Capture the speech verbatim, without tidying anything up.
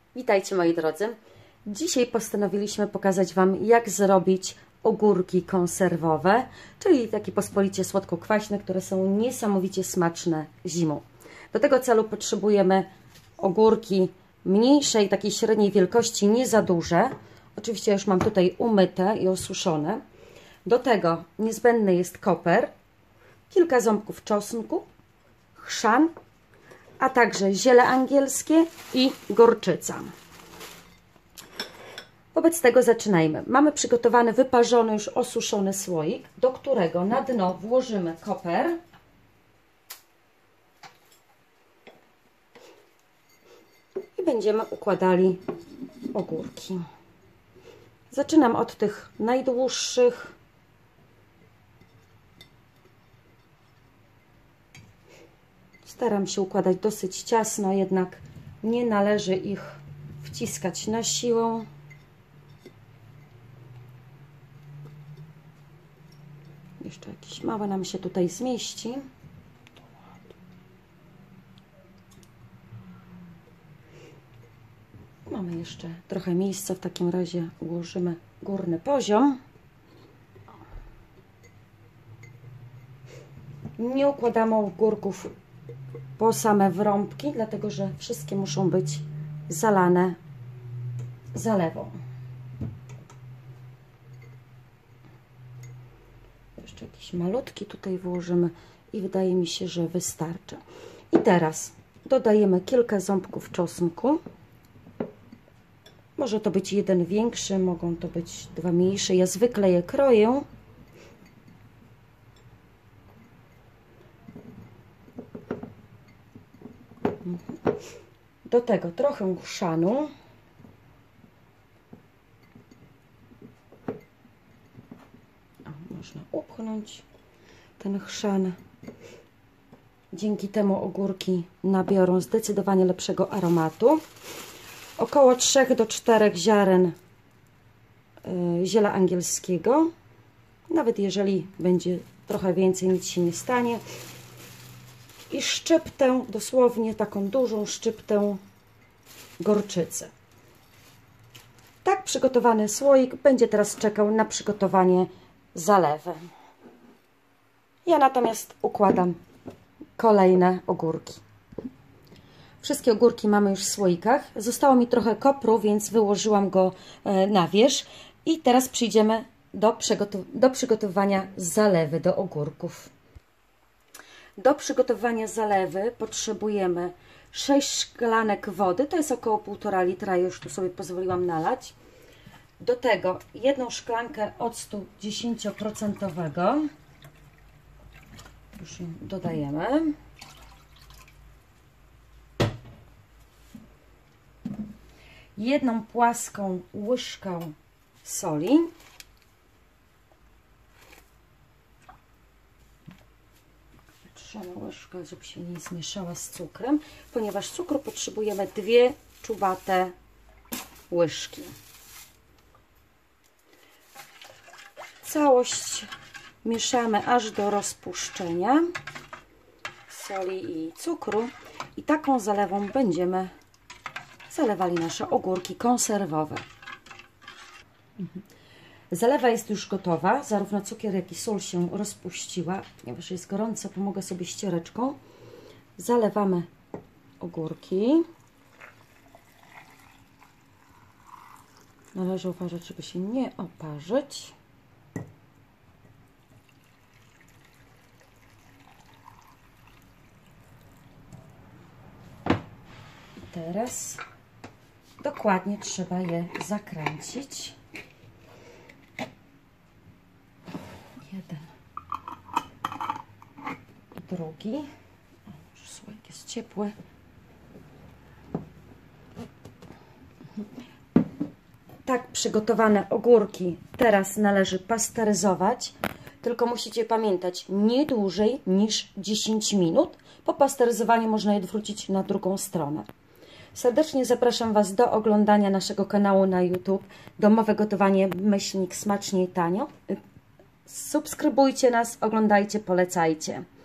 Witajcie moi drodzy. Dzisiaj postanowiliśmy pokazać Wam, jak zrobić ogórki konserwowe, czyli takie pospolicie słodko-kwaśne, które są niesamowicie smaczne zimą. Do tego celu potrzebujemy ogórki mniejszej, takiej średniej wielkości, nie za duże. Oczywiście już mam tutaj umyte i osuszone. Do tego niezbędny jest koper, kilka ząbków czosnku, chrzan, a także ziele angielskie i gorczyca. Wobec tego zaczynajmy. Mamy przygotowany, wyparzony, już osuszony słoik, do którego na dno włożymy koper. I będziemy układali ogórki. Zaczynam od tych najdłuższych. Staram się układać dosyć ciasno, jednak nie należy ich wciskać na siłę. Jeszcze jakiś mały nam się tutaj zmieści. Mamy jeszcze trochę miejsca, w takim razie ułożymy górny poziom. Nie układamy ogórków po same wrąbki, dlatego że wszystkie muszą być zalane zalewą. Jeszcze jakiś malutki tutaj włożymy i wydaje mi się, że wystarczy. I teraz dodajemy kilka ząbków czosnku. Może to być jeden większy, mogą to być dwa mniejsze. Ja zwykle je kroję. Do tego trochę chrzanu. O, można upchnąć ten chrzan. Dzięki temu ogórki nabiorą zdecydowanie lepszego aromatu. Około trzech do czterech ziaren yy, ziela angielskiego. Nawet jeżeli będzie trochę więcej, nic się nie stanie. I szczyptę, dosłownie taką dużą szczyptę gorczycy. Tak przygotowany słoik będzie teraz czekał na przygotowanie zalewy. Ja natomiast układam kolejne ogórki. Wszystkie ogórki mamy już w słoikach. Zostało mi trochę kopru, więc wyłożyłam go na wierzch. I teraz przyjdziemy do, przygotow do przygotowania zalewy do ogórków. Do przygotowania zalewy potrzebujemy sześć szklanek wody, to jest około półtora litra, już tu sobie pozwoliłam nalać. Do tego jedną szklankę octu dziesięć procent. Już ją dodajemy. Jedną płaską łyżkę soli. Trzeba łyżkę, żeby się nie zmieszała z cukrem, ponieważ cukru potrzebujemy dwie czuwate łyżki. Całość mieszamy aż do rozpuszczenia soli i cukru i taką zalewą będziemy zalewali nasze ogórki konserwowe. Zalewa jest już gotowa, zarówno cukier, jak i sól się rozpuściła. Ponieważ jest gorąco, pomogę sobie ściereczką. Zalewamy ogórki. Należy uważać, żeby się nie oparzyć. I teraz dokładnie trzeba je zakręcić. Jeden i drugi. O, już słoik jest ciepły. Tak przygotowane ogórki teraz należy pasteryzować, tylko musicie pamiętać, nie dłużej niż dziesięć minut. Po pasteryzowaniu można je odwrócić na drugą stronę. Serdecznie zapraszam Was do oglądania naszego kanału na YouTube Domowe Gotowanie myślnik smacznie i tanio. Subskrybujcie nas, oglądajcie, polecajcie.